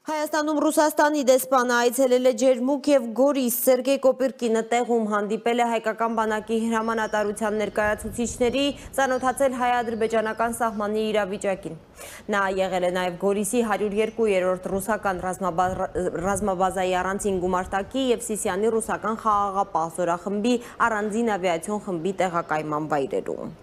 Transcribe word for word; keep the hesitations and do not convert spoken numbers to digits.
Հայաստանում Ռուսաստանի դեսպանը այցելել է Ջերմուկ և Գորիս։ Սերգեյ Կոպիրկինը տեղում հանդիպել է հայկական բանակի հրամանատարության ներկայացուցիչների, ծանոթացել հայ-ադրբեջանական սահմանի իրավիճակին։ Նա եղել է նաև Գորիսի հարյուր երկու-րդ ռուսական ռազմաբազայի առանձին գումարտակի և Սիսիանի ռուսական խաղաղապահ զորախմբի առանձին ավիացիոն խմբի տեղակայման վայրերում։